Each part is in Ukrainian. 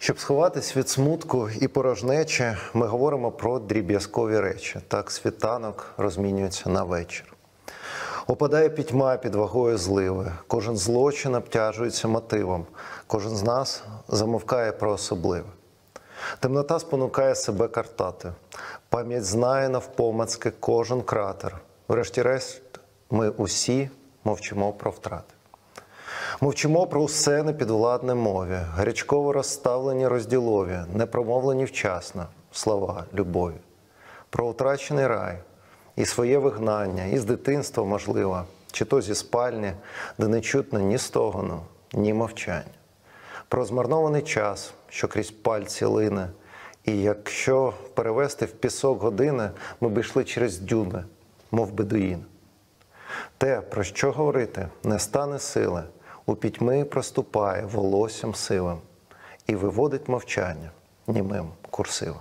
Щоб сховатись від смутку і порожнечі, ми говоримо про дріб'язкові речі. Так світанок розмінюється на вечір. Опадає пітьма під вагою зливи. Кожен злочин обтяжується мотивом. Кожен з нас замовкає про особливе. Темнота спонукає себе картати. Пам'ять знає навпомацьки кожен кратер. Врешті-решт, ми усі мовчимо про втрати. Мовчимо про усе непідвладне мові, гарячково розставлені розділові, непромовлені вчасно слова любові. Про втрачений рай і своє вигнання, і з дитинства, можливо, чи то зі спальні, де не чутно ні стогону, ні мовчання. Про змарнований час, що крізь пальці лине, і якщо перевести в пісок години, ми б йшли через дюни, мов бедуїн. Те, про що говорити, не стане сили, у пітьми проступає волоссям сивим і виводить мовчання німим курсивом.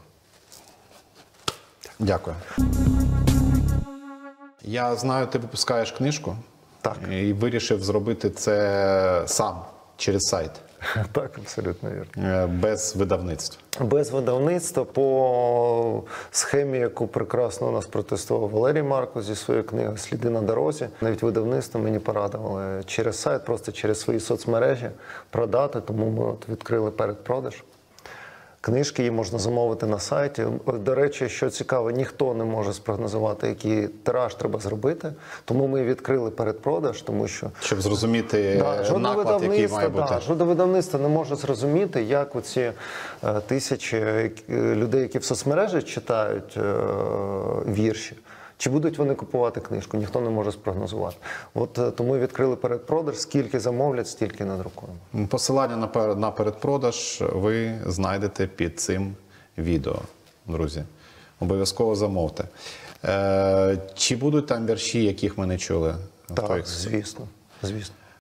Дякую. Я знаю, ти випускаєш книжку. Так. І вирішив зробити це сам, через сайт. Так, абсолютно вірно. Без видавництва. Без видавництва, по схемі, яку прекрасно у нас протестував Валерій Марко зі своєю книгою «Сліди на дорозі». Навіть видавництво мені порадували через сайт, просто через свої соцмережі продати, тому ми от відкрили передпродаж. Книжки її можна замовити на сайті. До речі, що цікаво, ніхто не може спрогнозувати, який тираж треба зробити. Тому ми відкрили передпродаж, тому що... Щоб зрозуміти наклад, який має бути. Жодне видавництво не може зрозуміти, як оці тисячі людей, які в соцмережі читають вірші, чи будуть вони купувати книжку, ніхто не може спрогнозувати. От тому відкрили передпродаж, скільки замовлять, стільки надрукуємо. Посилання на передпродаж ви знайдете під цим відео, друзі. Обов'язково замовте. Чи будуть там вірші, яких ми не чули? Так, звісно.